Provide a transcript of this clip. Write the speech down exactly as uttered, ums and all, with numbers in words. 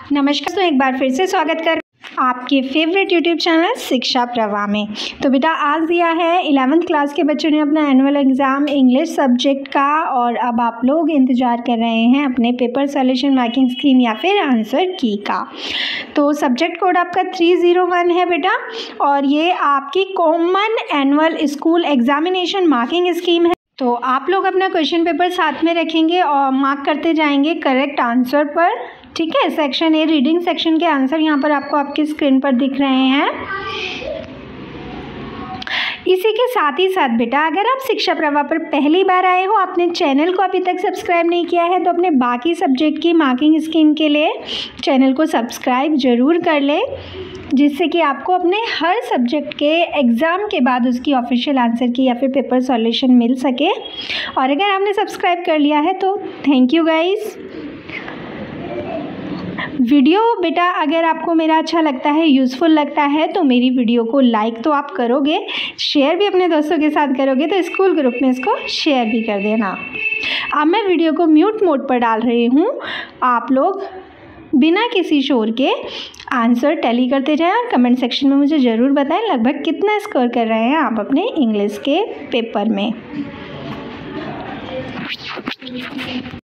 नमस्कार। तो एक बार फिर से स्वागत कर आपके फेवरेट यूट्यूब चैनल शिक्षा प्रवाह में। तो बेटा आज दिया है इलेवेंथ क्लास के बच्चों ने अपना एनुअल एग्ज़ाम इंग्लिश सब्जेक्ट का, और अब आप लोग इंतज़ार कर रहे हैं अपने पेपर सॉल्यूशन मार्किंग स्कीम या फिर आंसर की का। तो सब्जेक्ट कोड आपका थ्री ज़ीरो वन है बेटा, और ये आपकी common annual school examination marking scheme है। तो आप लोग अपना क्वेश्चन पेपर साथ में रखेंगे और मार्क करते जाएंगे करेक्ट आंसर पर। ठीक है, सेक्शन ए रीडिंग सेक्शन के आंसर यहाँ पर आपको आपकी स्क्रीन पर दिख रहे हैं। इसी के साथ ही साथ बेटा अगर आप शिक्षा प्रवाह पर पहली बार आए हो, आपने चैनल को अभी तक सब्सक्राइब नहीं किया है, तो अपने बाकी सब्जेक्ट की मार्किंग स्कीम के लिए चैनल को सब्सक्राइब ज़रूर कर ले, जिससे कि आपको अपने हर सब्जेक्ट के एग्ज़ाम के बाद उसकी ऑफिशियल आंसर की या फिर पेपर सॉल्यूशन मिल सके। और अगर आपने सब्सक्राइब कर लिया है तो थैंक यू गाइस। वीडियो बेटा अगर आपको मेरा अच्छा लगता है, यूज़फुल लगता है, तो मेरी वीडियो को लाइक तो आप करोगे, शेयर भी अपने दोस्तों के साथ करोगे, तो स्कूल ग्रुप में इसको शेयर भी कर देना। अब मैं वीडियो को म्यूट मोड पर डाल रही हूँ, आप लोग बिना किसी शोर के आंसर टैली करते जाएं और कमेंट सेक्शन में मुझे ज़रूर बताएं लगभग कितना स्कोर कर रहे हैं आप अपने इंग्लिश के पेपर में।